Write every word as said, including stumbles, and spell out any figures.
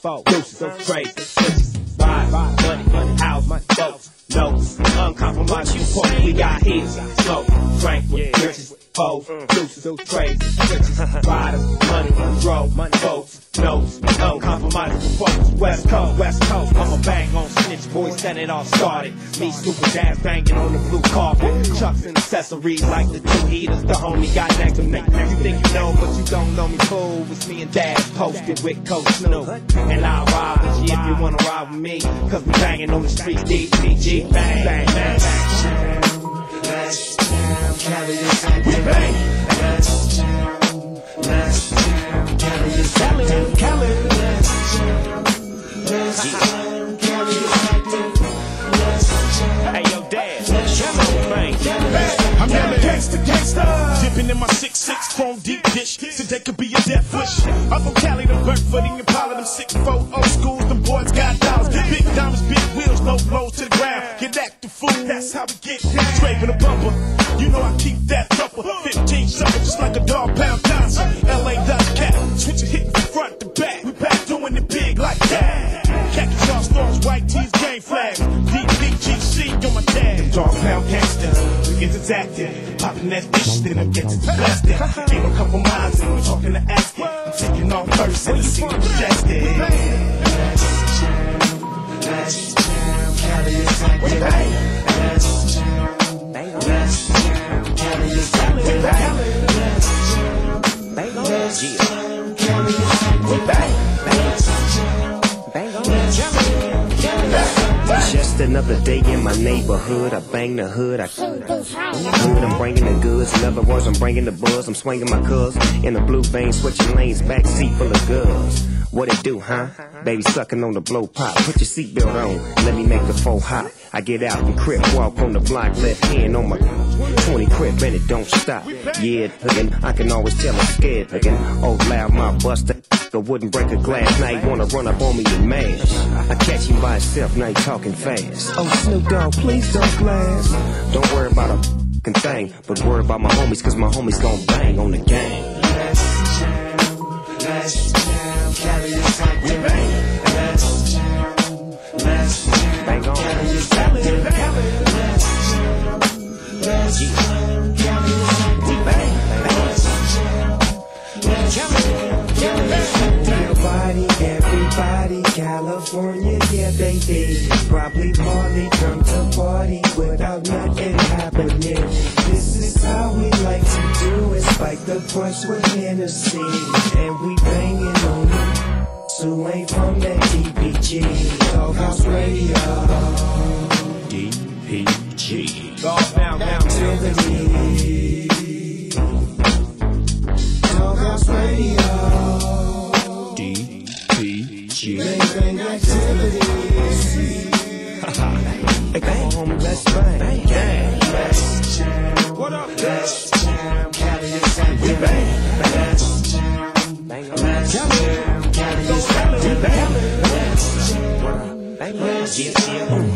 four, deuces, so crazy, bitches, ride, money, money, house, money, folks, notes, uncompromised, you point, we got hits, smoke, drink with riches, foes, deuces, so crazy, bitches, riders, money, throw, money, folks, notes, uncompromised, folks, west coast, west coast, I'm a bang on snitch, boys, then it all started, me super jazz banging on the blue carpet, chucks and accessories like the two heaters, the homie got next to me, you think you know, but you don't know me, fool, it's me and Dad posted with Coach Snoop, and I'll ride with you if you wanna ride with me, cause we banging on the street, D P G, bang, bang, bang, bang. Let's jam, Cali is active. We bang. Let's jam, let's jam, Cali is active. Cali, let's jam, let's jam, Cali is active. Let's jam. Hey yo, Dad, let's jam on the bang. I'm yelling gangsta, gangsta. Dipping in my six six chrome deep dish. Today could be a death wish. I'm from Cali to Burford, and Impala, them six four old schools. Them boys got dollars, big diamonds, big wheels, no blows to the ground. Get active, fool. That's how we get down. Scraping a bumper. You know I keep that thumper. Fifteen sucker, just like a dog pound Johnson. L A Dodge Cat, switch it hitting from front to back. We back doing it big like that. Khaki all stars, white tees, game flags. D P G C on my tag. Dog pound gangsters, we get to acting, popping that bitch, then I get to blasting. Ain't no compromise, and we're talking to asking. I'm taking off first, and the scene majestic. Let's jam, let's jam, Cali is active. Let's jam, let's jam, Cali is active. Let's jam, let's jam, Cali is active. Let's jam, let's jam, Cali is active. Just another day in my neighborhood. I bang the hood. I hood. I'm bringing the goods. In other words, I'm bringing the buzz. I'm swinging my cuz in the blue vein, switching lanes, back seat full of goods. What it do, huh? Baby sucking on the blow pop. Put your seatbelt on. Let me make the phone hot. I get out and crip, walk on the block, left hand on my twenty crip, and it don't stop. Yeah, again, I can always tell I'm scared. Again, oh loud, my buster. I wouldn't break a glass. Now you wanna run up on me and mash. I catch him by himself. Now you talking fast. Oh Snoop Dogg, please don't blast. Don't worry about a fucking thing, but worry about my homies, cause my homies gon' bang on the game. Let's jam, let's jam, Cali is active. Let's jam, let's jam, Bang on. Cali is active. Let's jam, let's jam, Cali is active. Let's jam, let's jam, Cali is active. Everybody, everybody, California, yeah, baby. Probably Marley come to party without nothing happening. This is how we like to do it. Spike the punch with Hennessy, and we banging on it. So ain't from that D P G, Doghouse Radio. D P G. Dog pound, pound, Activity. Doghouse Radio. D P G. Bang bang activities. Hey, come on, homie, let's bang. Gang. Let's jam, What up? let's jam, Cali is active. Let's jam, let's jam, Cali is active. Let's jam, let's jam.